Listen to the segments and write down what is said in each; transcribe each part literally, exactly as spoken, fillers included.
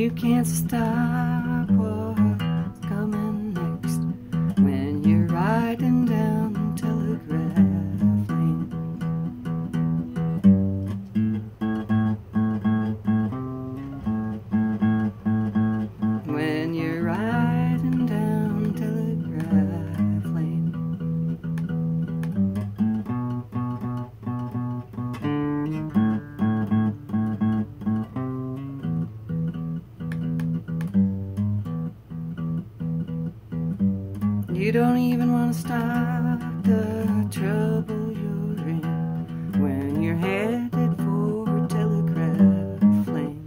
You can't stop what's coming next when you're riding down Telegraph Lane. When you're riding down Telegraph Lane. You don't even want to stop the trouble you're in when you're headed for Telegraph Lane.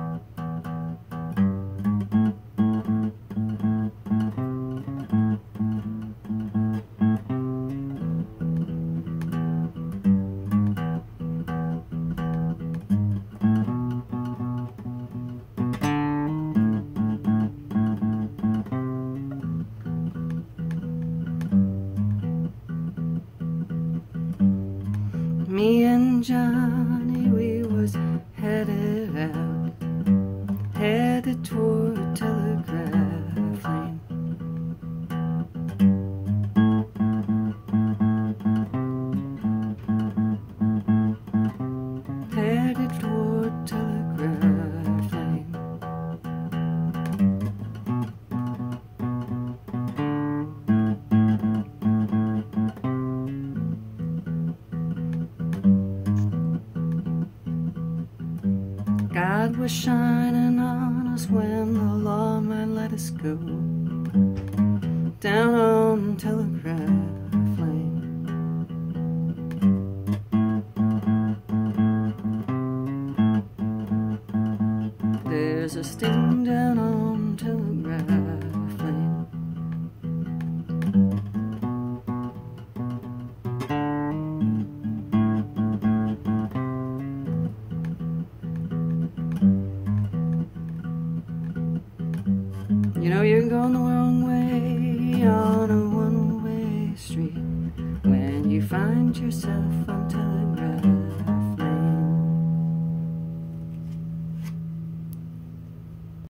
Me and Johnny, we was headed out, headed toward Telegraph Lane. Headed toward Telegraph Lane. God was shining on us when the lawman let us go down on Telegraph Lane. There's a sting down on Telegraph Lane. You know you're going the wrong way on a one-way street when you find yourself on